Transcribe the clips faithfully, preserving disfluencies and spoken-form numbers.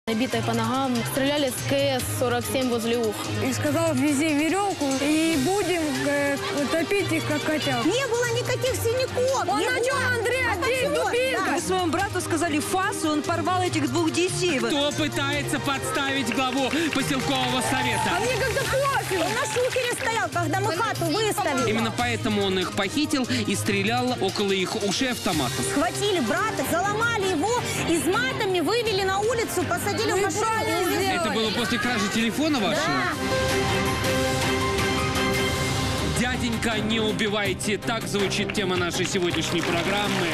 Набитой по ногам, стреляли с КС сорок семь возле уха. И сказал, вези веревку и будем э, топить их, как котят. Не было никаких синяков. Он не начал, было. Андрей, А Андрей, почему? дубинка. Да. Вы своему брату сказали фас, и он порвал этих двух детей. Кто пытается подставить главу поселкового совета? А мне как-то пофиг. Он на шухере стоял, когда мы хату выставили. Именно поэтому он их похитил и стрелял около их ушей автоматом. Схватили брата, заломали его, и с матами вывели на улицу, посадили в машину. Это было после кражи телефона вашего? Да. Дяденька, не убивайте. Так звучит тема нашей сегодняшней программы.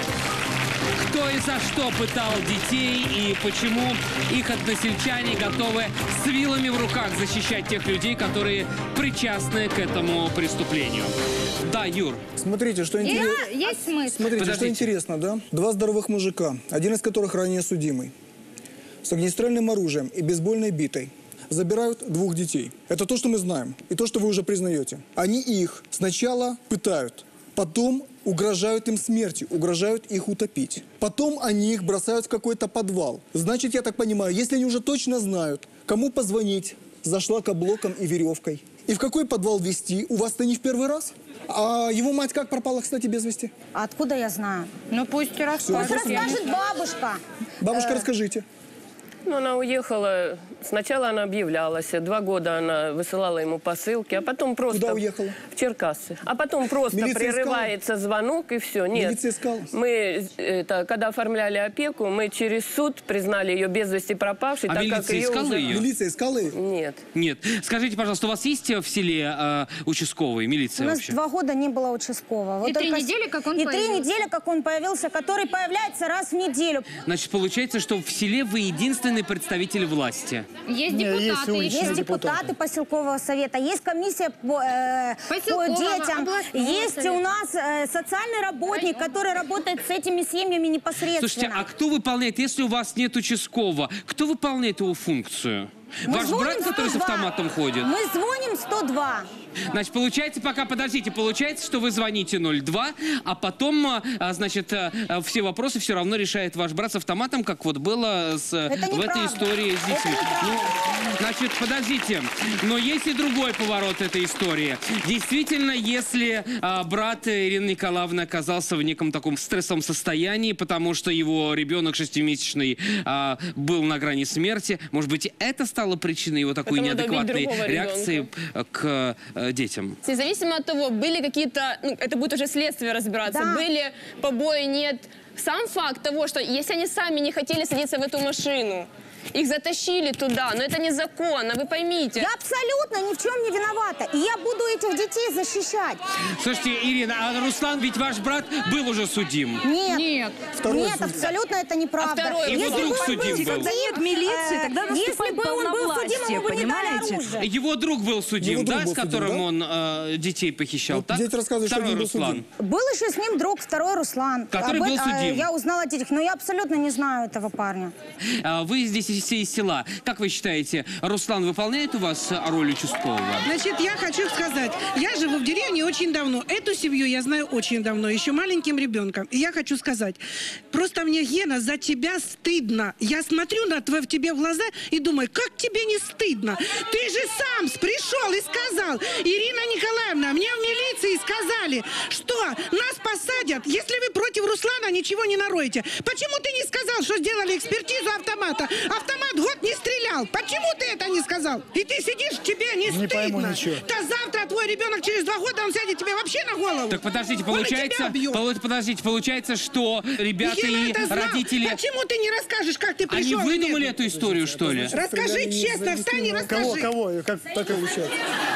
Кто и за что пытал детей и почему их односельчане готовы с вилами в руках защищать тех людей, которые причастны к этому преступлению. Да, Юр. Смотрите, что интересно. Есть смысл. Смотрите, Подождите. что интересно, да? Два здоровых мужика, один из которых ранее судимый, с огнестрельным оружием и бейсбольной битой, забирают двух детей. Это то, что мы знаем, и то, что вы уже признаете. Они их сначала пытают, потом угрожают им смертью, угрожают их утопить. Потом они их бросают в какой-то подвал. Значит, я так понимаю, если они уже точно знают, кому позвонить за шлакоблоком и веревкой, и в какой подвал везти, у вас-то не в первый раз? А его мать как пропала, кстати, без вести? Откуда я знаю? Ну пусть и расскажет. Пусть расскажет бабушка. Бабушка, расскажите. Ну, она уехала, сначала она объявлялась, два года она высылала ему посылки, а потом просто... Куда уехала? В Черкассы. А потом просто Милиция прерывается звонок, и все. Нет. Милиция искала? Мы, это, когда оформляли опеку, мы через суд признали ее без вести пропавшей, А так милиция как ее искала уже... ее? Милиция искала их? Нет. Нет. Скажите, пожалуйста, у вас есть в селе э, участковый, У милиция нас вообще? два года не было участкового. И три недели, как он И появился. три недели, как он появился, который появляется раз в неделю. Значит, получается, что в селе вы единственный представитель власти. Есть Не, есть депутаты. уличные Есть депутаты. депутаты поселкового совета, есть комиссия по, э, по Поселкового, детям, областного есть совета. у нас э, социальный работник, который работает с этими семьями непосредственно. Слушайте, а кто выполняет, если у вас нет участкового, кто выполняет его функцию? Мы Ваш звоним брат, который с сто два. автоматом ходит? Мы звоним сто два. Значит, получается, пока, подождите, получается, что вы звоните ноль два, а потом, а, значит, а, все вопросы все равно решает ваш брат с автоматом, как вот было с, Это в этой неправда. истории с детьми. Это Ну, значит, подождите, но есть и другой поворот этой истории. Действительно, если а, брат Ирины Николаевны оказался в неком таком стрессовом состоянии, потому что его ребенок шестимесячный а, был на грани смерти, может быть, это стало причиной его такой Поэтому добить неадекватной другого реакции ребенка. к э, детям? Независимо от того, были какие-то, ну, это будет уже следствие разбираться, Да. были побои, нет. Сам факт того, что если они сами не хотели садиться в эту машину, их затащили туда, но это незаконно, вы поймите. Я абсолютно ни в чем не виновата. И я буду этих детей защищать. Слушайте, Ирина, а Руслан, ведь ваш брат был уже судим. Нет. Нет. Второй Нет, судья. абсолютно это неправда. А второй Его Если друг бы он судим был. судим, Когда нет милиции, э, тогда если наступает бы он был судим, полновластие, ему бы не дали понимаете? оружие. Его друг был судим, Его друг да, был с которым судим, да? он э, детей похищал, Вот так? дети рассказывают, что Второй один был Руслан. судим. Был еще с ним друг, второй Руслан. Который Об был эт- э, судим. Я узнала от этих, но я абсолютно не знаю этого парня. А вы здесь из из села. Как вы считаете, Руслан выполняет у вас роль участкового? Значит, я хочу сказать, я живу в деревне очень давно. Эту семью я знаю очень давно, еще маленьким ребенком. И я хочу сказать, просто мне, Гена, за тебя стыдно. Я смотрю на твои, в тебе в глаза и думаю, как тебе не стыдно? Ты же сам пришел и сказал, Ирина Николаевна, мне в милиции сказали, что нас посадят, если вы против Руслана ничего не нароете. Почему ты не сказал, что сделали экспертизу автомата? Автомат год не стрелял. Почему ты это не сказал? И ты сидишь, тебе не, Не стыдно. пойму ничего. Да завтра твой ребенок через два года, он сядет тебе вообще на голову. Так подождите, Он и тебя получается, бьет. полу- подождите, получается, что ребята Гена и это знал. родители... Почему ты не расскажешь, как ты Они пришел? выдумали Нет. эту историю, что ли? Расскажи честно, встань и расскажи. Кого, кого? Как так получается?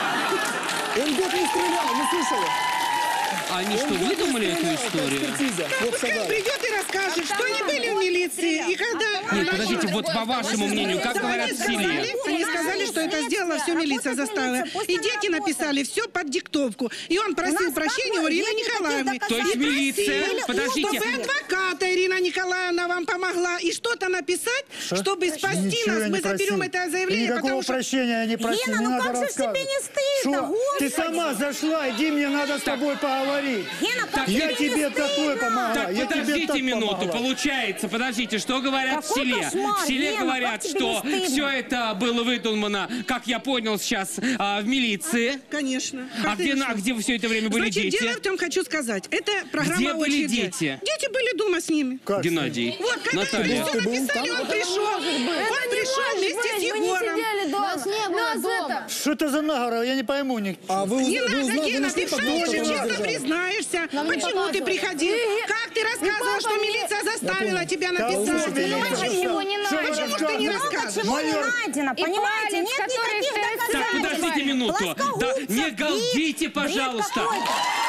Он год не стрелял, не слышала. А они что, Он год не выдумали эту стрелял, это историю? экспертиза. Вот Пускай сказали. придет и расскажет, что они были в милиции. И когда... Нет, подождите, вот по вашему мнению, как говорят в селе? Сказали, они сказали, что это сделала все милиция заставила. И дети написали все под диктовку. И он просил прощения у Ирины Николаевны. То есть И милиция, просил, подождите. чтобы адвоката Ирина Николаевна вам помогла и что-то написать, чтобы спасти Ничего нас. я Мы не просил. заберем это И заявление, никакого потому что... прощения я не просил, Гена, не ну надо как же ж рассказывать. тебе не стыдно, Шо? Ты Господи? сама зашла, иди, мне надо с тобой поговорить. Гена, как Я тебе тебе не такое стыдно? помогла. Так, я тебе подождите так минуту, помогла. получается, подождите. подождите, что говорят Какой в селе? кошмар, В селе Гена, говорят, как тебе что не стыдно? все это было выдумано, как я понял сейчас, а, в милиции. Конечно. А Как ты где, решил? а где все это время были Значит, дети? дело в том, хочу сказать, это программа Где были «Очереди». дети? Дети были дома с ними. Как Геннадий, Вот, когда Наталья. все написали, он пришел. Он пришел вместе с Егором. Нас не было дома. Что это за наговор? Я не пойму. Ник- А вы, уз- Не вы надо, узнали, вы Гена, нашли ты под что нож, уже который честно задержали? признаешься? Нам не Почему ты показывали. приходил? Как ты рассказывал, что милиция заставила тебя написать? слушайте, я Почему? не Почему ж ты не Много рассказываешь? чего не Майор. найдено, И понимаете? палец, Нет который никаких стоит Так, доказательств. подождите минуту. Да, Плоскогубцев, не бред, галдите, бред пожалуйста. какой-то.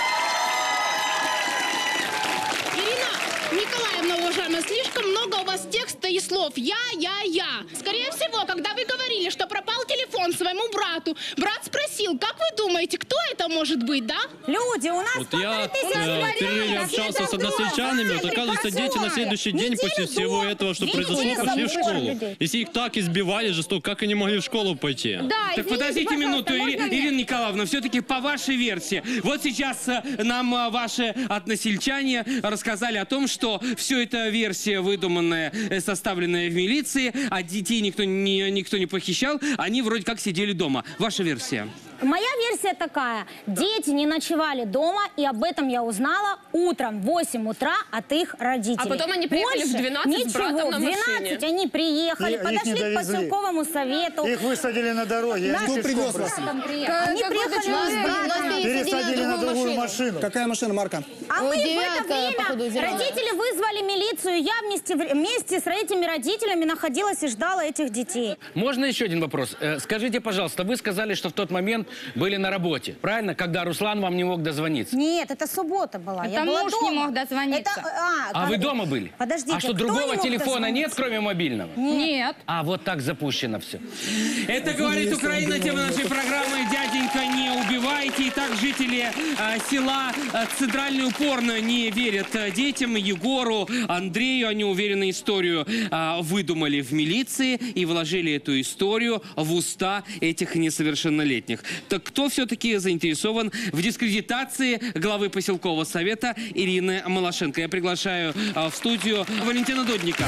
Ирина Николаевна, уважаемая, слишком много у вас текста и слов. Я, я, я. Скорее всего, когда вы говорили, что пропал телефон своему брату, брат спросил, как вы думаете, кто это может быть, да? Люди, у нас Вот я полторы тысячи э, в перерыве вариантов. общался с Это односельчанами, вот здорово. оказывается, дети на следующий день Неделю после всего до. этого, что Видите, произошло, я пошли в забыла школу. людей. Если их так избивали жестоко, как они могли в школу пойти? Да, Так извините, подождите пожалуйста, минуту, Ири- можно мне? Ирина Николаевна, все-таки по вашей версии. Вот сейчас э, нам э, ваши односельчане рассказали о том, что все это версия выдуманная, э, составленная в милиции, а детей никто не, никто не похищал, они вроде как сидели дома. Ваша версия? Моя версия такая. Дети не ночевали дома, и об этом я узнала утром в восемь утра от их родителей. А потом они приехали в Больше двенадцать с ничего. братом на В двенадцать машине. они приехали, И- их подошли не к довезли. поселковому совету. Их высадили на дороге. и Да. они Кто пешком привез вас? прошли. Они приехали с братом. Пересадили на другую машину. Какая машина, Марка? А Ой, мы в это девятка, походу, время, зеленая. родители вызвали милицию, я вместе, в- вместе с этими родителями находилась и ждала этих детей. Можно еще один вопрос? Э, Скажите, пожалуйста, вы сказали, что в тот момент были на работе, правильно? Когда Руслан вам не мог дозвониться. Нет, это суббота была. я Это была муж дома. не мог дозвониться. Это, а, А как- вы дома были? Подождите, А что, кто не другого мог телефона нет, дозвониться? кроме мобильного? Нет. А, вот так запущено все. Это говорит Украина, тема нашей программы «Дяденька, не убивайте». Итак, жители э, села э, Центральный упорно не верят э, детям, Егору, Андрею. Они уверены, историю э, выдумали в милиции и вложили эту историю в уста этих несовершеннолетних. Так кто все-таки заинтересован в дискредитации главы поселкового совета Ирины Малашенко? Я приглашаю э, в студию Валентина Дудника.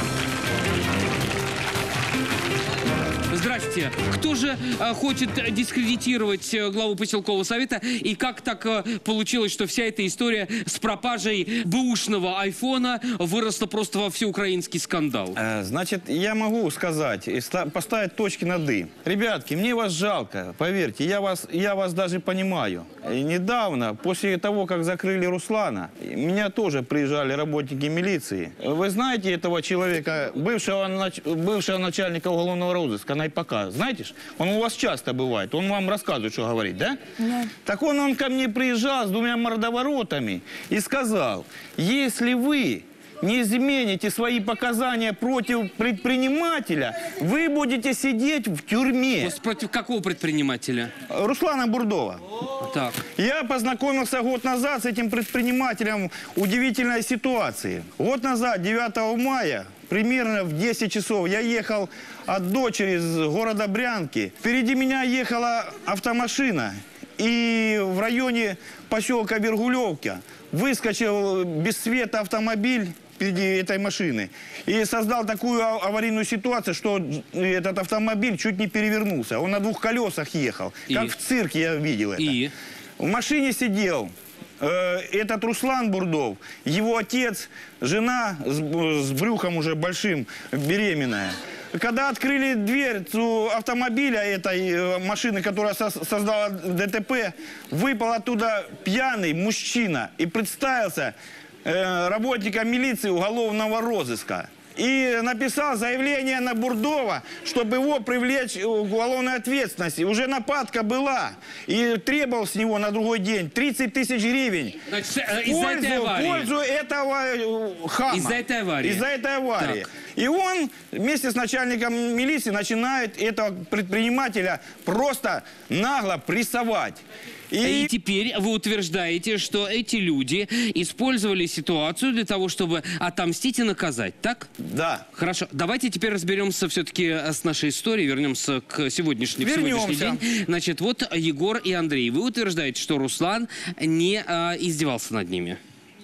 Здрасте. Кто же э, хочет дискредитировать э, главу поселкового совета? И как так э, получилось, что вся эта история с пропажей бэушного айфона выросла просто во всеукраинский скандал? Э, Значит, я могу сказать и ста- поставить точки над «и». Ребятки, мне вас жалко, поверьте, я вас, я вас даже понимаю. И недавно, после того, как закрыли Руслана, меня тоже приезжали работники милиции. Вы знаете этого человека, бывшего, нач- бывшего начальника уголовного розыска, Найпака? Знаете ж? Он у вас часто бывает, он вам рассказывает, что говорит, да? Да. Так он, он ко мне приезжал с двумя мордоворотами и сказал, если вы не измените свои показания против предпринимателя, вы будете сидеть в тюрьме. Против какого предпринимателя? Руслана Бурдова. Так. Я познакомился год назад с этим предпринимателем в удивительной ситуации. Год назад, девятого мая, примерно в десять часов, я ехал от дочери из города Брянки. Впереди меня ехала автомашина. И в районе поселка Вергулевка выскочил без света автомобиль впереди этой машины. И создал такую аварийную ситуацию, что этот автомобиль чуть не перевернулся. Он на двух колесах ехал. И? Как в цирке я видел это. И? В машине сидел э, этот Руслан Бурдов, его отец, жена с, с брюхом уже большим, беременная. Когда открыли дверцу автомобиля этой э, машины, которая со создала ДТП, выпал оттуда пьяный мужчина и представился э, работником милиции уголовного розыска. И написал заявление на Бурдова, чтобы его привлечь к уголовной ответственности. Уже нападка была. И требовал с него на другой день тридцать тысяч гривен. Значит, э, из-за этой Пользу, аварии. пользу этого э, хама. Из-за этой аварии. Из-за этой аварии. Так. И он вместе с начальником милиции начинает этого предпринимателя просто нагло прессовать. И... и теперь вы утверждаете, что эти люди использовали ситуацию для того, чтобы отомстить и наказать, так? Да. Хорошо. Давайте теперь разберемся все-таки с нашей историей, вернемся к сегодняшнему сегодняшний день. Значит, вот Егор и Андрей. Вы утверждаете, что Руслан не а, издевался над ними?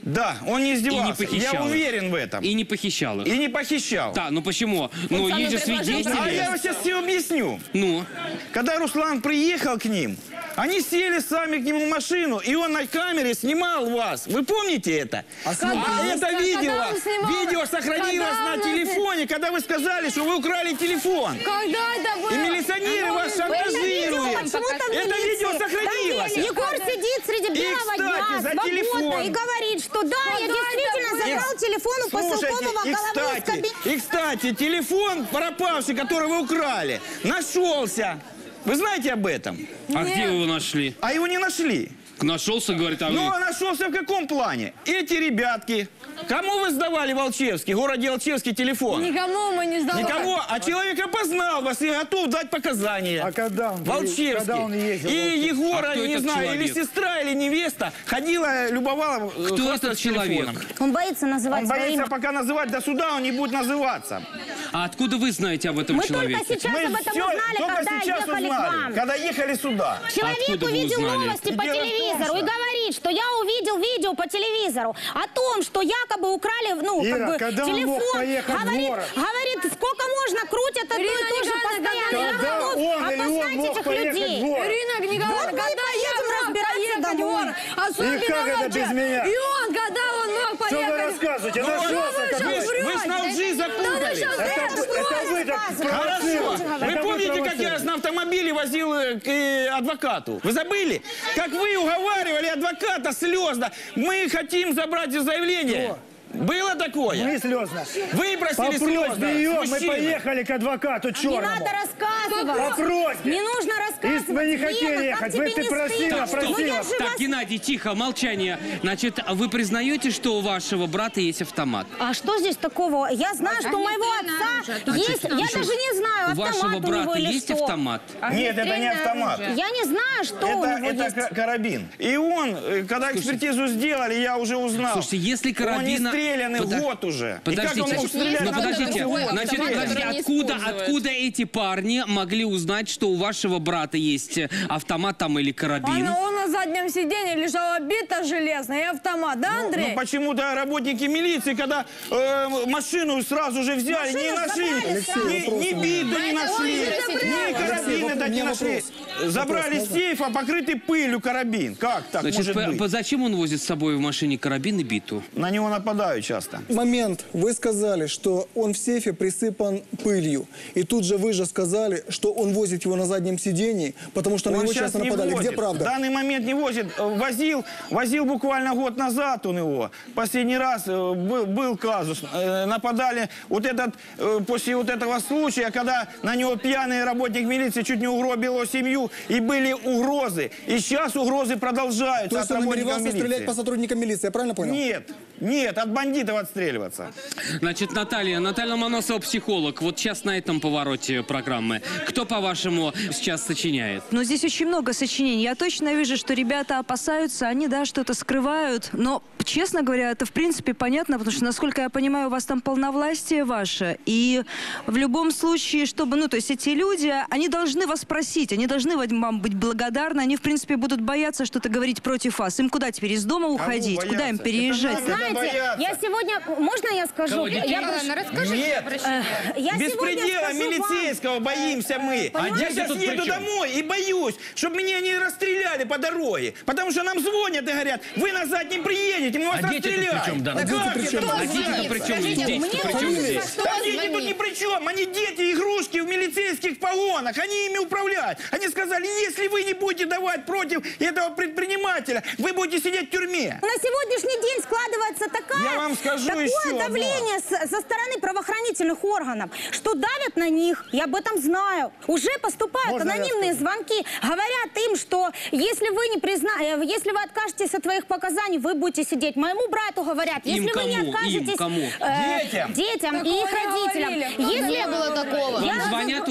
Да, он не издевался. И не похищал Я их. уверен в этом. И не похищал их. И не похищал. Да, ну почему? Ну, сам есть же и предложил свидетели. А я вам сейчас все объясню. Ну? Когда Руслан приехал к ним, они сели сами к нему в машину, и он на камере снимал вас. Вы помните это? А А снимал? это Когда видео, он снимал? видео сохранилось Когда на он- телефоне, когда вы сказали, что вы украли телефон. Когда это было? И милиционеры вас шантажируют. Почему там Это милиции? видео сохранилось. Там Егор сидит среди И, белого кстати, дня, за свободно, телефон. и говорит, что да, я Когда действительно это было? забрал телефон у Слушайте, Посылкова и головы из кстати, кабинета. и кстати, телефон пропавший, который вы украли, нашелся. Вы знаете об этом? А где вы его нашли? А его не нашли. Нашелся, говорит, а вы... Ну, а нашелся в каком плане? Эти ребятки. Кому вы сдавали в Алчевске, в городе Алчевске телефон? Никому мы не сдавали. Никого, а человек опознал вас и готов дать показания. А когда он, в Алчевске. когда он ездил? в И Алчевск? Егора, А кто не этот знаю, человек? или сестра, или невеста ходила, любовала. Кто этот человек? Он боится называть Он свое боится имя. пока называть до суда, он не будет называться. А откуда вы знаете об этом Мы человеке? только сейчас Мы об этом всё узнали, только когда сейчас ехали к узнали, вам. когда ехали сюда. Человек Откуда вы увидел узнали? новости по Дело в том, телевизору и что- говорит, что я увидел видео по телевизору о том, что якобы украли, ну, Ира, как бы, когда он телефон. мог поехать в говорит, город? говорит, сколько можно крутят одно и Ирина то же Николаевна, постоянно. Я когда готов он или он опознать мог этих поехать людей. в город? Ирина Николаевна, Вот мы когда я поедем мог разбираться поехать в домой. город, особенно И как это ночью. без меня? И он, когда он мог Что вы поехать... рассказываете? Ну, Нашелся вы, какой? вы, вы с Налджи запутались. Да вы Это, что, это вы так Хорошо. провоцируете. Вы Это помните, как я провоцируете. на автомобиле возил э, к э, адвокату? Вы забыли? Как вы уговаривали адвоката слезно. Мы хотим забрать заявление. Было такое? Мы слезно. Вы По просили слезно. просьбе ее с мы мужчиной. поехали к адвокату Не черному. надо рассказывать. По просьбе. Не нужно рассказывать. Если мы не хотели Лена, ехать, как вы- тебе ты не просила, стыдно? Так, стоп. Ну, я же Так, вас- Геннадий, тихо, молчание. Значит, вы признаете, что у вашего брата есть автомат? А что здесь такого? Я знаю, что у моего отца есть... Я еще даже не знаю, У автомат вашего у него брата или есть что. автомат? Нет, это не автомат. Я не знаю, что у Это, него это есть. ка- карабин. И он, э, когда экспертизу сделали, я уже узнал. Слушайте, если Он карабина... не стрелянный Подо- год уже. Подождите, И как он мог стрелять ну на подождите, такой значит, автомат, подождите, который не откуда, используют? откуда эти парни могли узнать, что у вашего брата есть автомат там или карабин? Он, он на заднем сиденье лежала бита железная и автомат, да, Андрей? Ну почему-то работники милиции, когда э, машину сразу же взяли, не Машину нашли, забрали ни, ни биту не нашли, ни карабин Алексей, это у не меня нашли. вопрос. Забрали Вопрос с сейфа, покрытый пылью карабин. Как так Значит, может по- быть? по- зачем он возит с собой в машине карабин и биту? На него нападают часто. Момент. Вы сказали, что он в сейфе присыпан пылью. И тут же вы же сказали, что он возит его на заднем сидении, потому что на Он него сейчас часто не нападали. возит. Где правда? В данный момент не возит. Э, Возил, возил буквально год назад он его. Последний раз э, был, был казус. Э, Нападали вот этот, э, после вот этого случая, когда на него пьяный работник милиции чуть не угробил его семью, и были угрозы. И сейчас угрозы продолжаются То есть от он работников намеревался милиции. стрелять по сотрудникам милиции, я правильно понял? Нет, нет, от бандитов отстреливаться. Значит, Наталья, Наталья Ломоносова, психолог. Вот сейчас на этом повороте программы. Кто, по-вашему, сейчас сочиняет? Но здесь очень много сочинений. Я точно вижу, что ребята опасаются, они, да, что-то скрывают. Но, честно говоря, это, в принципе, понятно, потому что, насколько я понимаю, у вас там полновластие ваше. И в любом случае, чтобы, ну, то есть эти люди, они должны вас просить, они должны вам быть благодарны, они, в принципе, будут бояться что-то говорить против вас. Им куда теперь, из дома уходить? бояться? Куда им Это переезжать? надо. Знаете, бояться. я сегодня... Можно я скажу? Кого, детей? Я прошу- Нет. Э, я Беспредела сегодня скажу милицейского боимся мы. Понимаете? Я сейчас тут при еду чем? домой и боюсь, чтобы меня не расстреляли по дороге. Потому что нам звонят и говорят, вы на заднем приедете, мы вас А дети тут при расстреляем. чем, да? Да А дети как при это чем? А возможно? дети-то при чем? Скажите, Дети-то мне при чем вот здесь? что Да дети тут звонит? ни при чем. Они дети, игрушки в милицейских погонах. Они ими управляют. Они сказали, если вы не будете давать против этого предпринимателя, вы будете сидеть в тюрьме. На сегодняшний день складывается такая, Я вам скажу такое еще одно. давление с- со стороны правоохранительных органов, что давят на них, я об этом знаю. Уже поступают Можно я анонимные скажу? звонки, говорят им, что если вы не призна... э, если вы откажетесь от своих показаний, вы будете сидеть. Моему брату говорят, Им если вы не кому? Им откажетесь... кому? э, Детям. детям и Такого их не родителям. говорили. Если Не было такого. Я Вам звонят, разоб- угрожают?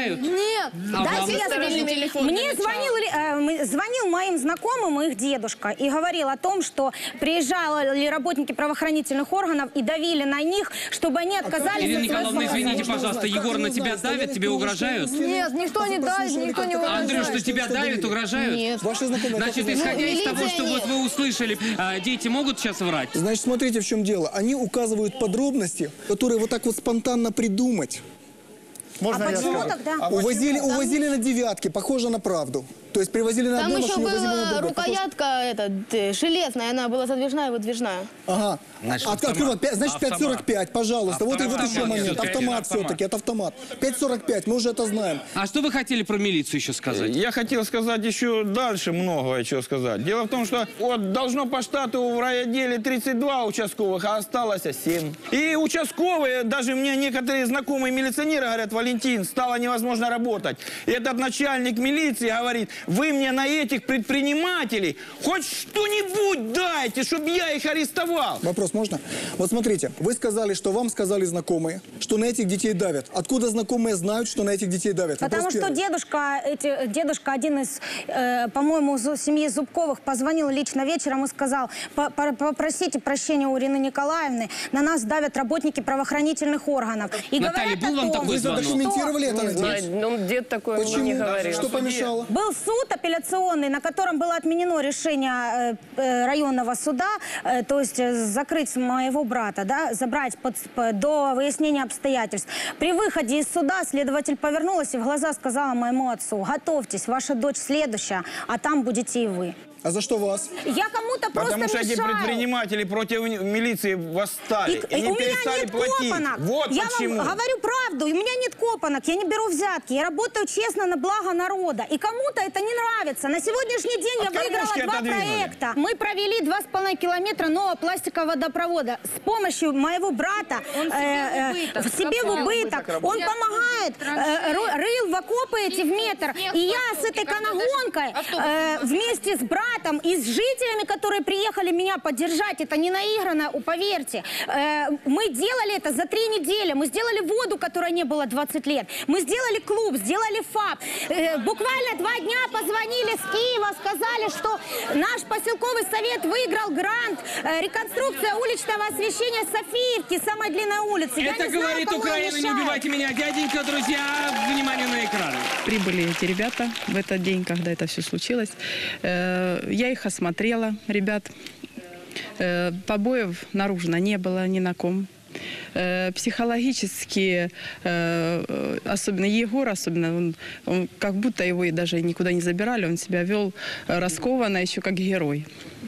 угрожают? Нет. А Дайте вам? я Осторожный скажу. телефон Мне намечал. звонил, э, м- звонил моим знакомым их дедушка и говорил о том, что приезжали работники правоохранительных органов и давили на них, чтобы они отказались Ирина от своего Николаевна, заказа. извините, пожалуйста, Егор на тебя давит, тебе угрожают? Нет, никто не давит, никто не угрожает. Андрюш, что тебя давят, угрожают? Нет. Ваши знакомые как Значит, узнали? исходя из того, милиция что вот нет. вы услышали, а, дети могут сейчас врать? Значит, смотрите, в чем дело. Они указывают подробности, которые вот так вот спонтанно придумать. Можно А я почему скажу? тогда? Увозили, увозили на девятке, похоже на правду. То есть привозили на Там одну еще машину, увозили на была другую. Похоже- рукоятка эта, э, железная, она была задвижная и выдвижная. Ага. Значит, От- автомат. открывай, пять- значит, Автомат. пять сорок пять, пожалуйста. Вот и вот Автомат. еще момент. Автомат. Автомат Автомат. все-таки, это автомат. пять сорок пять, мы уже это знаем. А что вы хотели про милицию еще сказать? Я хотел сказать еще дальше многое, что сказать. Дело в том, что вот должно по штату в райотделе тридцать два участковых, а осталось семь. И участковые, даже мне некоторые знакомые милиционеры говорят: Валентин, стало невозможно работать. И этот начальник милиции говорит: вы мне на этих предпринимателей хоть что-нибудь дайте, чтобы я их арестовал. Вопрос можно? Вот смотрите, вы сказали, что вам сказали знакомые, что на этих детей давят. Откуда знакомые знают, что на этих детей давят? Потому Вопрос что первый. дедушка, эти, дедушка один из, э, по-моему, из семьи Зубковых позвонил лично вечером и сказал: «По- по- попросите прощения у Ирины Николаевны, на нас давят работники правоохранительных органов». И Наталья, говорят был о вам том, такой Вы звонок? задокументировали это, Не знаю, надеюсь? ну, дед такое мне Почему? не говорил. Что помешало? Был суд апелляционный, на котором было отменено решение э, э, районного суда, э, то есть э, закрыть моего брата, да, забрать под- по- до выяснения обстоятельств. При выходе из суда следователь повернулась и в глаза сказала моему отцу: готовьтесь, ваша дочь следующая, а там будете и вы. А за что вас? Я кому-то просто Потому что эти мешаю. предприниматели против милиции восстали. И, И, и не у меня перестали нет платить. копанок. Вот я почему. вам говорю правду. У меня нет копанок. Я не беру взятки. Я работаю честно на благо народа. И кому-то это не нравится. На сегоднясний день От я выиграла кормушки два отодвинули. проекта. Мы провели два с половиной километра нового пластикового водопровода с помощью моего брата. Он себе в убыток. в себе в убыток. Он помогает. э, ру- рыл в окопы эти в метр. И я с этой канагонкой э, вместе с братом и с жителями, которые приехали меня поддержать, это не наигранно, поверьте. Э, мы делали это за три недели. Мы сделали воду, которой не было двадцать лет. Мы сделали клуб, сделали ФАП. Э, буквально два дня позвонили с Киева, сказали, что наш поселковый совет выиграл грант э, реконструкция уличного освещения Софиевки, самой длинной улицы. Я Это не знаю, говорит кому я Украина, не мешаю. убивайте меня, дяденька, друзья. Внимание на экран. Прибыли эти ребята в этот день, когда это все случилось. Э, Я их осмотрела, ребят. Э, Побоев наружно не было ни на ком. Э, Психологически, э, особенно Егор, особенно он, он как будто его и даже никуда не забирали, он себя вел э, раскованно, еще как герой.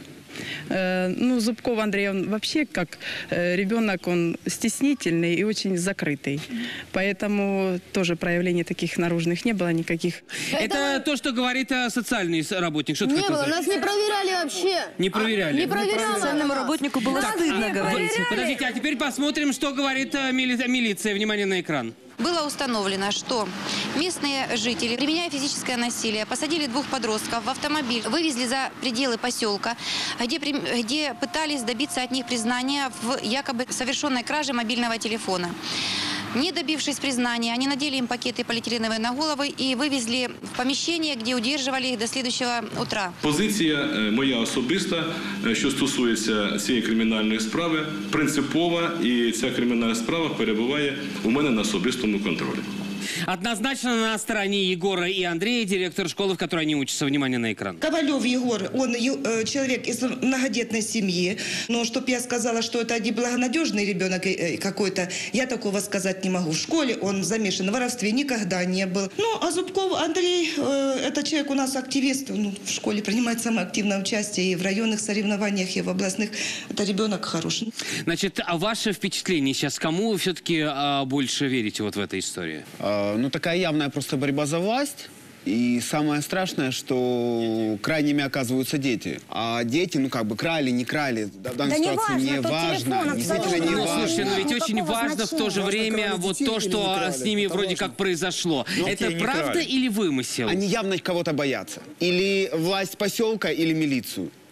Э, Ну, Зубков Андрей, он вообще как э, ребенок, он стеснительный и очень закрытый. Поэтому тоже проявлений таких наружных не было никаких. Это то, что говорит э, социальный с- работник. Что ты Не хотел было, сказать? нас не проверяли вообще. Не проверяли. Не проверяла. Социальному работнику было Так, стыдно а, говорить. вы- Подождите, а теперь посмотрим, что говорит э, мили- милиция. Внимание на экран. Было установлено, что местные жители, применяя физическое насилие, посадили двух подростков в автомобиль, вывезли за пределы поселка, где, при- где пытались добиться от них признания в якобы совершенной краже мобильного телефона. Не добившись признания, они надели им пакеты полиэтиленовые на головы и вывезли в помещение, где удерживали их до следующего утра. Позиція е, моя особиста, е, що стосується цієї кримінальної справи, принципова, і ця кримінальна справа перебуває у мене на особистому контролі. Однозначно на стороне Егора и Андрея, директор школы, в которой они учатся. Внимание на экран. Ковалев Егор, он э, человек из многодетной семьи. Но чтоб я сказала, что это неблагонадежный ребенок э, какой-то, я такого сказать не могу. В школе он замешан в воровстве, никогда не был. Ну, а Зубков Андрей, э, это человек у нас активист, ну, в школе принимает самое активное участие и в районных соревнованиях, и в областных. Это ребенок хороший. Значит, а ваше впечатление сейчас, кому вы все-таки а, больше верите вот в этой истории? А, ну, такая явная просто борьба за власть. И самое страшное, что крайними оказываются дети. А дети, ну, как бы, крали, не крали, да, в данной Да не ситуации важно, не тот важно. телефон Действительно не Ну, важно. слушайте, но ведь Никакого очень важно в то же значения. время Важно, вот крали то, детей что или не крали. с ними Это вроде важно. как произошло. Ну, Это детей не правда крали. или вымысел? Они явно кого-то боятся. Или власть поселка, или милицию.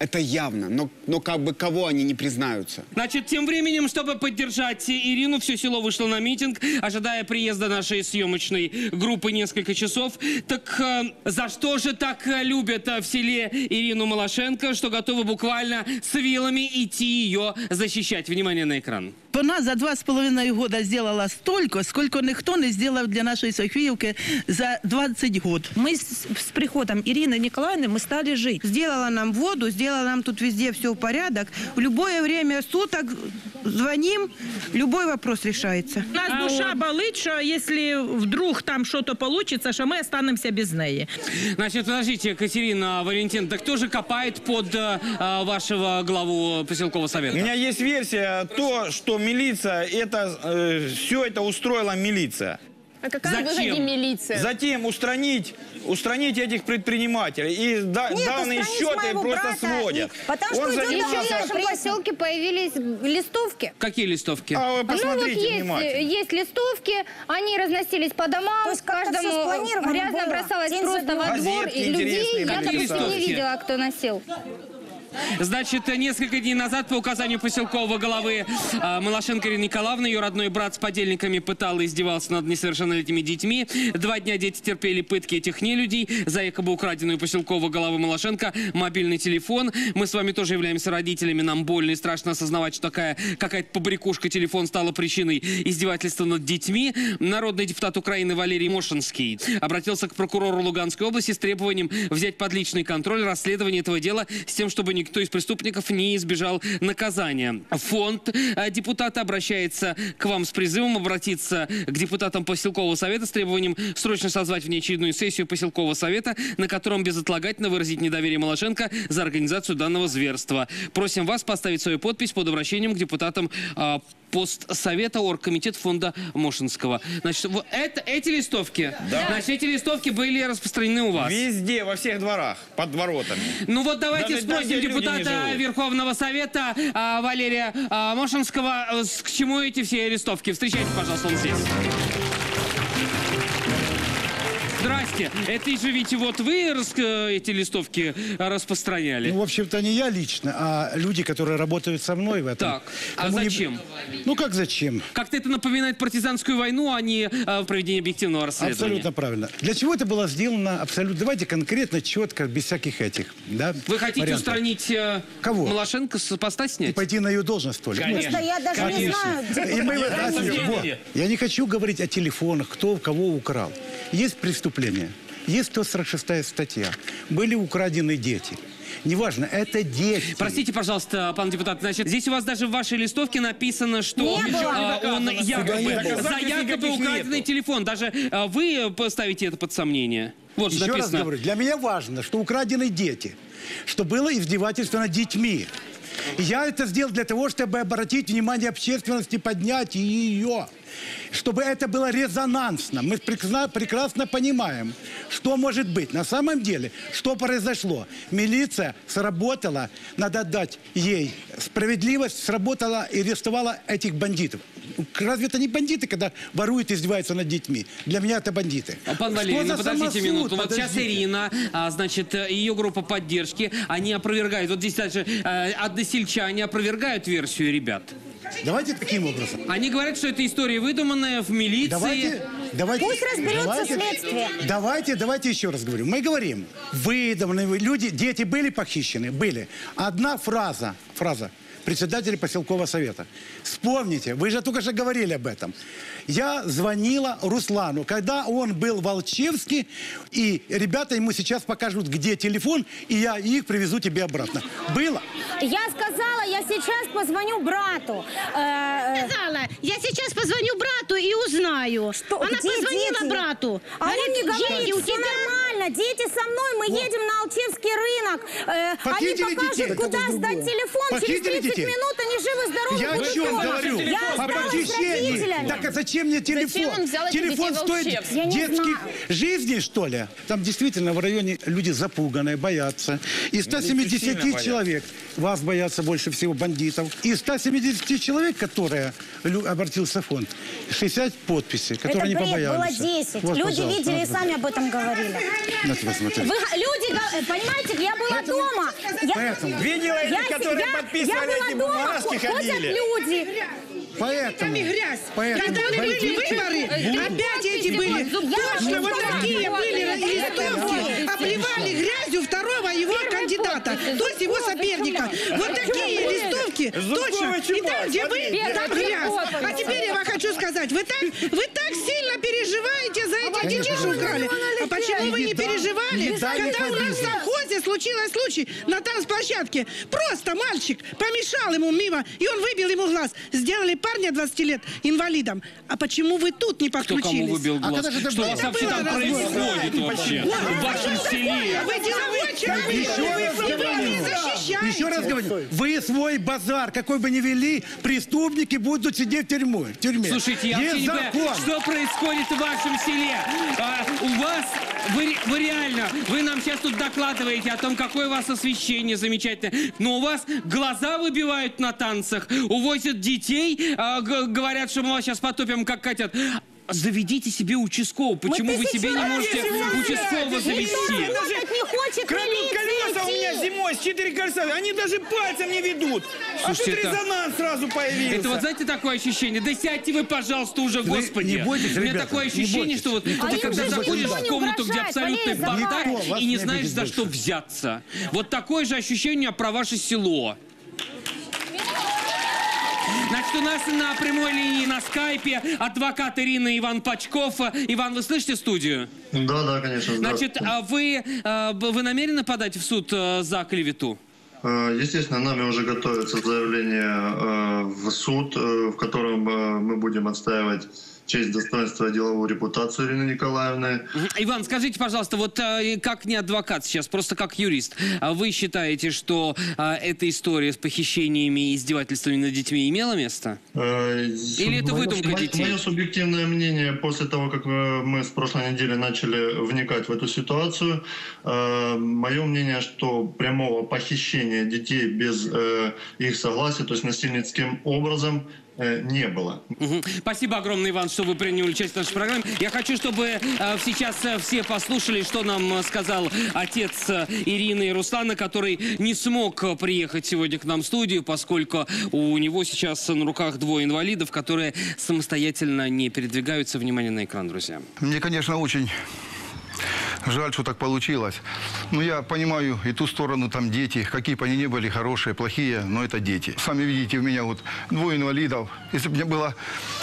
Это явно. Но, но как бы кого они не признаются? Значит, тем временем, чтобы поддержать Ирину, все село вышло на митинг, ожидая приезда нашей съемочной группы несколько часов. Так э, за что же так э, любят э, в селе Ирину Малашенко, что готовы буквально с вилами идти ее защищать? Внимание на экран. Вона за два з половиною года сделала столько, сколько ніхто не сделал для нашей Софиевки за двадцать год. Мы с, с приходом Ирины Николаевны мы стали жить. Сделала нам воду, сделала нам тут везде все в порядок. В любое время суток звоним, любой вопрос решается. У нас а душа вот болит, что если вдруг там что-то получится, что мы останемся без нее. Значит, подождите, Катерина, Валентин, так кто же копает под э, вашего главу поселкового совета? У меня есть версия, то, что милиция, это, э, все это устроила милиция. А какая выгода милиция? Затем устранить, устранить этих предпринимателей. И да, Нет, данные счеты просто сводят. И, потому что идет в нашем поселке появились листовки. Какие листовки? А вы посмотрите ну, вот есть, есть листовки, они разносились по домам, каждому грязно бросалось просто во двор. И людей я, допустим, не видела, кто носил. Значит, несколько дней назад по указанию поселкового главы э, Малашенко Ирины Николаевны ее родной брат с подельниками пытал и издевался над несовершеннолетними детьми. Два дня дети терпели пытки этих нелюдей за якобы украденную поселкового главы Малашенко мобильный телефон. Мы с вами тоже являемся родителями. Нам больно и страшно осознавать, что такая какая-то побрякушка телефон стала причиной издевательства над детьми. Народный депутат Украины Валерий Мошенский обратился к прокурору Луганской области с требованием взять под личный контроль расследование этого дела с тем, чтобы никто из преступников не избежал наказания. Фонд депутата обращается к вам с призывом обратиться к депутатам поселкового совета с требованием срочно созвать внеочередную сессию поселкового совета, на котором безотлагательно выразить недоверие Малашенко за организацию данного зверства. Просим вас поставить свою подпись под обращением к депутатам э, постсовета оргкомитета фонда Мошенского. Значит, вот это, эти листовки, да. Значит, эти листовки были распространены у вас? Везде, во всех дворах, под воротами. Ну вот давайте Даже спросим депутата Верховного Совета а, Валерия а, Мошенского, а, к чему эти все листовки. Встречайте, пожалуйста, он здесь. Здрасте. Это же ведь вот вы рас... эти листовки распространяли? Ну, в общем-то, не я лично, а люди, которые работают со мной в этом. Так, а зачем? Не... Ну, как зачем? Как-то это напоминает партизанскую войну, а не а, проведение объективного расследования. Абсолютно правильно. Для чего это было сделано? Абсолютно. Давайте конкретно, четко, без всяких этих, да, Вы хотите вариантов. устранить э, Кого? Малашенко, с поста снять? И пойти на ее должность, что ли? Конечно. Просто я даже Конечно. не знаю, где... И мы... вот. Я не хочу говорить о телефонах, кто кого украл. Есть преступление. Есть сто сорок шестая статья. Были украдены дети. Неважно, это дети. Простите, пожалуйста, пан депутат, значит, здесь у вас даже в вашей листовке написано, что а, он якобы, за якобы украденный нету. телефон. Даже а, вы поставите это под сомнение. Вот Еще написано. раз говорю, для меня важно, что украдены дети, что было издевательство над детьми. Я это сделал для того, чтобы обратить внимание общественности, поднять ее. Чтобы это было резонансно. Мы прекрасно, прекрасно понимаем, что может быть. На самом деле, что произошло? Милиция сработала, надо отдать ей справедливость, сработала и арестовала этих бандитов. Разве это не бандиты, когда воруют и издеваются над детьми? Для меня это бандиты. Пан Валерий, ну подождите минуту. Вот сейчас Ирина, а, значит, ее группа поддержки, они опровергают. Вот здесь даже а, односельчане опровергают версию ребят. Давайте таким образом. Они говорят, что это история выдуманная в милиции. Давайте, давайте, Пусть разберется давайте, следствие. Давайте, давайте еще раз говорю. Мы говорим, выдуманные люди, дети были похищены? Были. Одна фраза, фраза председателя поселкового совета. Вспомните, вы же только что говорили об этом. Я звонила Руслану, когда он был в Волчевске, и ребята ему сейчас покажут, где телефон, и я их привезу тебе обратно. Было? Я сказала, я сейчас позвоню брату. Э, сказала, я сейчас позвоню брату и узнаю. Что? Она где позвонила дети? брату. А говорит, он не говорит, у все тебя... нормально, дети со мной, мы вот. едем на Алчевский рынок. Э, они покажут, детей? куда сдать телефон. Похитили Через тридцать детей? минут они живы-здоровы. Я о чем говорю? Я О похищении. Так а зачем мне телефон? Зачем он взял Телефон стоит детских жизней, что ли? Там действительно в районе люди запуганные, боятся. Из ста семидесяти человек, вас боятся больше всего бандитов. Из ста семидесяти человек, которые обратился в фонд, шестьдесят подписей, которые Это не бред, побоялись. было десять. Вот, люди видели и вот. сами об этом говорили. На тебя смотри. Вы, люди, понимаете, я была Поэтому- дома. Я, Поэтому. Видела я, этих, которые я, подписывали я эти была дома, бумажки, ходят ходили? люди. Поэтому. грязь. Поэтому. Когда были выборы, опять эти были. Точно вот такие были листовки, обливали грязью второго его кандидата, то есть его соперника. Вот такие листовки, точно. И там, где вы, там грязь. А теперь я вам хочу сказать, вы так, вы так сильно переживаете за этих детей, что украли. А почему вы не переживали, когда у нас в совхозе случился случай на танцплощадке? Просто мальчик помешал ему мимо, и он выбил ему глаз. Сделали парня двадцати лет инвалидом. А почему вы тут не Кто подключились? кому выбил А глаз? когда же это Что у было? вас Это вообще было там разве? происходит вообще? В вашем селе? Вы деловой человек, Еще раз вы говорю, не защищаете. еще раз говорю, вы свой базар, какой бы ни вели, преступники будут сидеть в тюрьме. В тюрьме. Слушайте, я вообще Есть не понимаю, закон. что происходит в вашем селе. А, у вас, вы, вы реально, вы нам сейчас тут докладываете о том, какое у вас освещение замечательное, но у вас глаза выбивают на танцах, увозят детей, а, г- говорят, что мы вас сейчас потопим, как хотят. Заведите себе участкового. Почему вы себе не можете участкового завести? не хочет Крадут колеса у меня зимой с четыре колеса. Они даже пальцем не ведут. Слушайте, а тут это- резонанс сразу появился. Это вот, знаете, такое ощущение? Да сядьте вы, пожалуйста, уже, Вы господи. не бойтесь, У меня ребята, такое не ощущение, бойтесь. что вот Никто ты никто когда не заходишь будет. в комнату, где абсолютный Валерий, бардак, никто вас и не не знаешь, будет за больше. что взяться. Вот такое же ощущение про ваше село. Значит, у нас на прямой линии на скайпе адвокат Ирины Иван Пачков. Иван, вы слышите студию? Да, да, конечно. Значит, а вы, а, вы намерены подать в суд а, за клевету? Э, Естественно, нами уже готовится заявление э, в суд, э, в котором э, мы будем отстаивать честь, достоинство и деловую репутацию Ирины Николаевны. Иван, скажите, пожалуйста, вот э, как не адвокат сейчас, просто как юрист, а вы считаете, что э, эта история с похищениями и издевательствами над детьми имела место? Э, Или это мое- выдумка мое- детей? Мое субъективное мнение, после того, как э, мы с прошлой недели начали вникать в эту ситуацию, э, мое мнение, что прямого похищения детей без э, их согласия, то есть насильницким образом, э, не было. Мгм. Спасибо огромное, Иван, что вы приняли участие в нашей программе. Я хочу, чтобы э, сейчас э, все послушали, что нам э, сказал отец э, Ирины и Руслана, который не смог э, приехать сегодня к нам в студию, поскольку у него сейчас на руках двое инвалидов, которые самостоятельно не передвигаются. Внимание на экран, друзья. Мне, конечно, очень жаль, что так получилось. Но я понимаю и ту сторону, там дети, какие бы они ни были, хорошие, плохие, но это дети. Сами видите, у меня вот двое инвалидов. Если бы мне было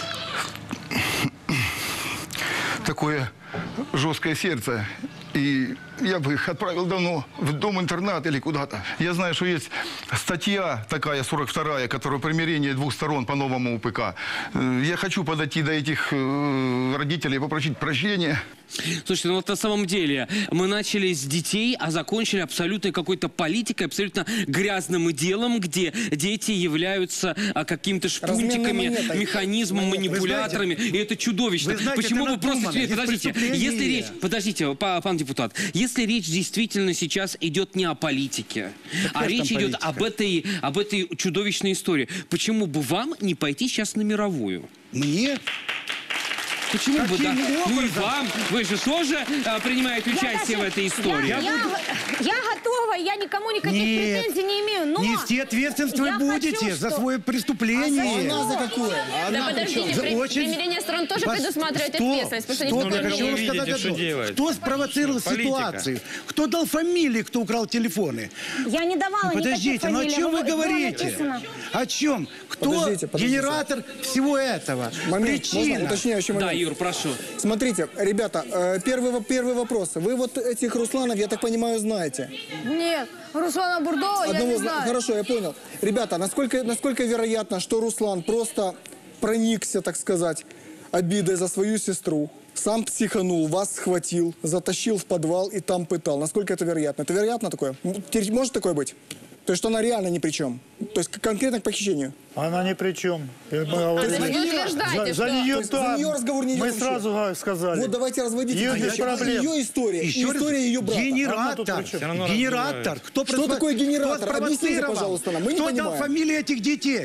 такое жесткое сердце, и я бы их отправил давно в дом-интернат или куда-то. Я знаю, что есть статья такая, сорок вторая, которая примирение двух сторон по новому УПК. Э, Я хочу подойти до этих э, родителей, попросить прощения. Слушайте, ну вот на самом деле мы начали с детей, а закончили абсолютно какой-то политикой, абсолютно грязным делом, где дети являются а, какими-то шпунтиками, монетой. механизмом, Монетой. манипуляторами. Вы знаете- И это чудовищно. вы знаете, Почему это вы просто... надумано, есть Подождите, преступление. если речь... Подождите, па- пан депутат. Если речь действительно сейчас идет не о политике, а как речь там идет об этой, об этой чудовищной истории, почему бы вам не пойти сейчас на мировую? Мне? Почему бы, да? Каким Ну и образом? вам, вы же тоже а, принимаете участие в этой истории. Я, я, я готова, я никому никаких Нет. претензий не имею, но... Нести ответственность вы я будете хочу, за что- свое преступление. А за что? за какое? Да подождите, За при- очень- примирение сторон тоже Вас- предусматривает Кто? ответственность, потому что Кто? никто Я не хочу вам имеет. сказать что одно. делать. Кто спровоцировал Политика. ситуацию? Кто дал фамилии, кто украл телефоны? Я не давала Подождите, никаких ну о фамилий, чем вы было говорите? написано. О чем? Кто Подождите, подождите. генератор всего этого? Момент, Причина. можно уточняющий момент? Да, Юр, прошу. Смотрите, ребята, э, первый, во- первый вопрос. Вы вот этих Русланов, я так понимаю, знаете? Нет, Руслана Бурдова я Одного не зна- знаю. Хорошо, я понял. Ребята, насколько, насколько вероятно, что Руслан просто проникся, так сказать, обидой за свою сестру, сам психанул, вас схватил, затащил в подвал и там пытал? Насколько это вероятно? Это вероятно такое? М, теперь Может такое быть? То есть, что она реально ни при чем? То есть, к- конкретно к похищению? Она ни при чем. Мы Ну, говорили. То есть вы утверждаете, за, за что- нее, То есть за да, нее разговор не идет мы вообще? сразу га- сказали. Вот давайте разводить. Ее без Ее- проблем. Ее история, Еще и раз, история ее брата. Она Генератор. тут при чем? Генератор. Кто, Что просва- такое генератор? кто Объясните, спровоцировал? пожалуйста, нам. Мы не Кто дал понимаем. фамилии этих детей?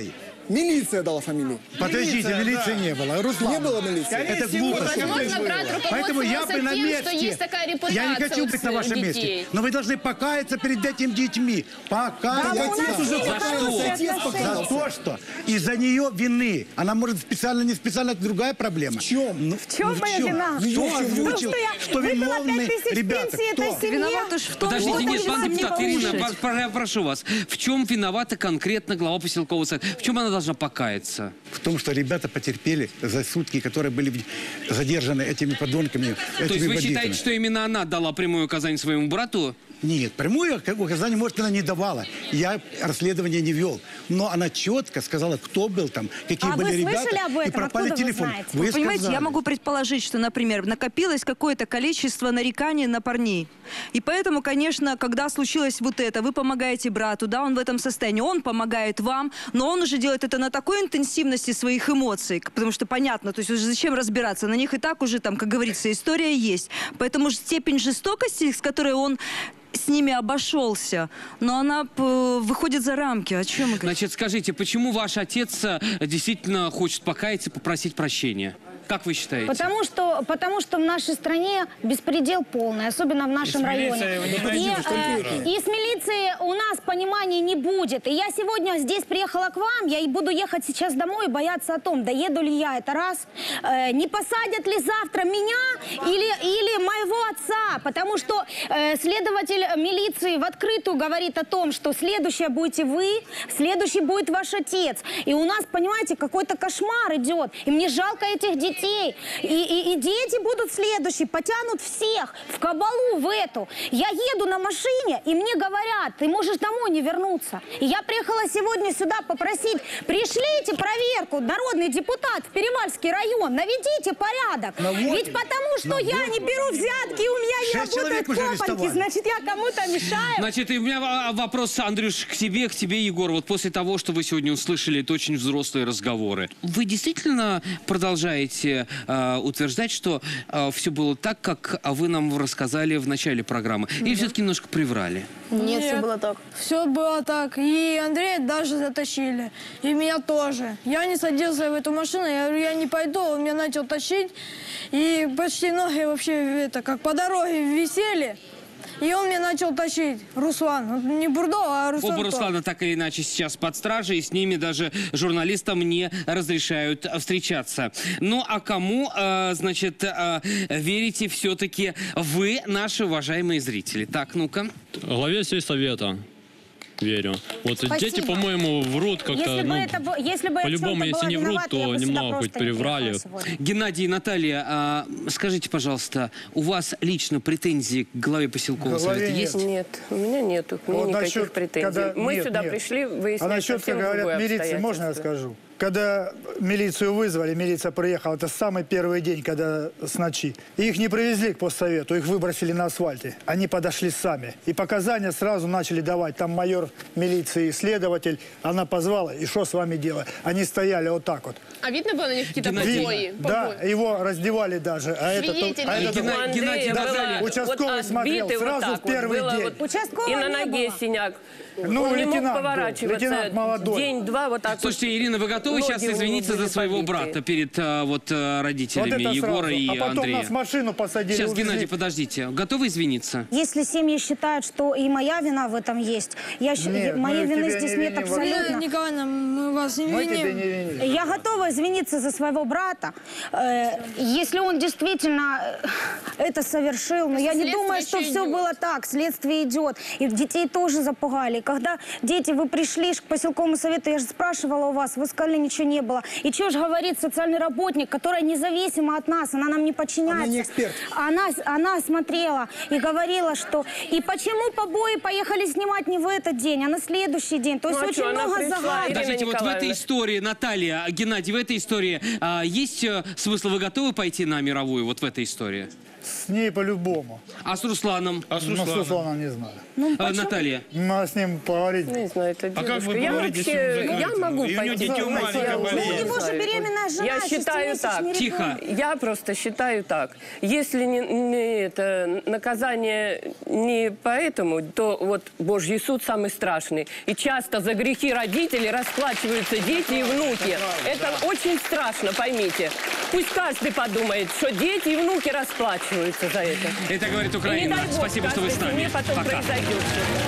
Милиция дала фамилию. Подождите, Милиция, милиции да. не было. Руслан. Не было милиции. Это глупо. Возможно, брат Поэтому я бы на тем, месте. что есть такая репутация Я не хочу у быть на вашем детей. месте. Но вы должны покаяться перед этими детьми. Покаяться. Да, отец уже покаялся, отец За покаялся. то, что из-за нее вины. Она может специально, не специально, это другая проблема. В чем? Ну, В чем ну, моя чем? вина? Кто озвучил, что я что выдала виновны пять тысяч ребята? пенсии Кто? этой семье. Виноват уж в том, Подождите, что нет, он пан не депутат, получит. Ирина, пос- про- прошу вас. В чем виновата конкретно глава поселкового совета? В чем она должна покаяться? В том, что ребята потерпели за сутки, которые были задержаны этими подонками, То этими есть вы бандитами. считаете, что именно она дала прямое указание своему брату? Нет, прямое указание, может, она не давала. Я расследование не вел. Но она четко сказала, кто был там, какие А были вы ребята. слышали об этом? И пропали Откуда вы телефон. знаете? Вы Вы понимаете, сказали. я могу предположить, что, например, накопилось какое-то количество нареканий на парней. И поэтому, конечно, когда случилось вот это, вы помогаете брату, да, он в этом состоянии, он помогает вам, но он уже делает это на такой интенсивности своих эмоций, потому что понятно, то есть уже зачем разбираться, на них и так уже, там, как говорится, история есть. Поэтому степень жестокости, с которой он с ними обошелся, но она п- выходит за рамки. О чем мы говорим? Значит, скажите, почему ваш отец э, действительно хочет покаяться и попросить прощения? Как вы считаете? Потому что, потому что в нашей стране беспредел полный, особенно в нашем И с районе. милицией вы не И, хотите, э, и с милицией у нас понимания не будет. И я сегодня здесь приехала к вам, я и буду ехать сейчас домой и бояться о том, доеду ли я, это раз. Э, не посадят ли завтра меня или, или моего отца, потому что э, следователь милиции в открытую говорит о том, что следующая будете вы, следующий будет ваш отец. И у нас, понимаете, какой-то кошмар идет. И мне жалко этих детей. И, и, и дети будут следующие, потянут всех в кабалу в эту. Я еду на машине, и мне говорят, ты можешь домой не вернуться. И я приехала сегодня сюда попросить, пришлите проверку, народный депутат в Перевальский район, наведите порядок. Наводим. Ведь потому что я не беру взятки, у меня не Шесть человек работают уже копаньки, арестовали. значит, я кому-то мешаю. Значит, и у меня а, вопрос, Андрюш, к тебе, к тебе, Егор. Вот после того, что вы сегодня услышали, это очень взрослые разговоры. Вы действительно продолжаете э, утверждать, что э, все было так, как вы нам рассказали в начале программы? Или все-таки немножко приврали? Нет, все было так. Все было так. И Андрея даже затащили. И меня тоже. Я не садился в эту машину, я говорю, я не пойду. Он меня начал тащить. И почти ноги вообще это, как по дороге висели. И он меня начал тащить. Руслан. Не Бурдо, а Руслан. Оба Руслана так или иначе сейчас под стражей, и с ними даже журналистам не разрешают встречаться. Ну, а кому, э, значит, э, верите все-таки вы, наши уважаемые зрители? Так, ну-ка. Главе сельсовета верю. Вот Спасибо. дети, по-моему, врут как-то, Если бы ну, это было- если бы я в по-любому, чем-то если была не врут, виновата, я то бы сюда немного просто хоть не переврали. приехала сегодня. Геннадий, Наталья, а, скажите, пожалуйста, у вас лично претензии к главе поселкового Главе совета нет. есть? Нет, у меня нету к ней Вот никаких насчет, претензий. когда- Мы нет, сюда нет. пришли А выяснять насчет, совсем как говорят, другое милиции, можно я обстоятельство. скажу? Когда милицию вызвали, милиция приехала, это самый первый день, когда с ночи. Их не привезли к постсовету, их выбросили на асфальте. Они подошли сами. И показания сразу начали давать. Там майор милиции, следователь, она позвала, и что с вами делать? Они стояли вот так вот. А видно было на них какие-то Видно. побои? Да, Побои? его раздевали даже. А это, то- Свидетели. а это Гена- то- Геннадий, Да, Наталья. участковый вот смотрел отбитый вот сразу так в первый вот, было день. вот Участкового и на не ноге было. синяк. Ну, Он не мог лейтенант был, поворачиваться. лейтенант молодой. День-два вот так вот. Слушайте, Ирина, вы готовы Ноги сейчас у него извиниться за были своего побиты. брата перед а, вот а, родителями Вот это Егора сразу. и А потом Андрея? нас в машину посадили, Сейчас, увезли. Геннадий, подождите. Готовы извиниться? Если семьи считают, что и моя вина в этом есть, я, щ- Нет, моей мы вины тебя здесь не нет виним абсолютно. вообще. Николаевна, мы вас не Мы виним. тебя не виним. Я готова извиниться за своего брата, э, если он действительно э, это совершил. Но я не Следствие думаю, что еще все идет. было так. Следствие идет. И детей тоже запугали. И когда дети, вы пришли к поселковому совету, я же спрашивала у вас, вы сказали, ничего не было. И что же говорит социальный работник, которая независима от нас, она нам не подчиняется. Она не эксперт. Она, она смотрела и говорила, что... И почему побои поехали снимать не в этот день, а на следующий день? То есть Ну, а очень что, она много пришла, загадок. Ирина Подождите, вот в Николаевна. этой истории, Наталья, Геннадий, в этой истории а, есть э, смысл, вы готовы пойти на мировую, вот в этой истории? С ней по-любому. А с Русланом? А с Ну, с Русланом? Русланом не знаю. А, Наталья? Надо с ним поговорить. Не знаю, это А как дедушка. вы Я поговорите с вообще, ним я закрытым? могу И у него пойти. дитё маленькое Я болеет. не Ну, у него же знаю. беременная жена, Я считаю так. шестимесячный Тихо. Я просто считаю так. Если не, не это, наказание не поэтому, то вот Божий суд самый страшный. И часто за грехи родителей расплачиваются дети и внуки. Это очень страшно, поймите. Пусть каждый подумает, что дети и внуки расплачиваются за это. Это говорит И не Украина. дай Бог, Спасибо, что вы с каждой нами. семье потом Пока. произойдет что-то.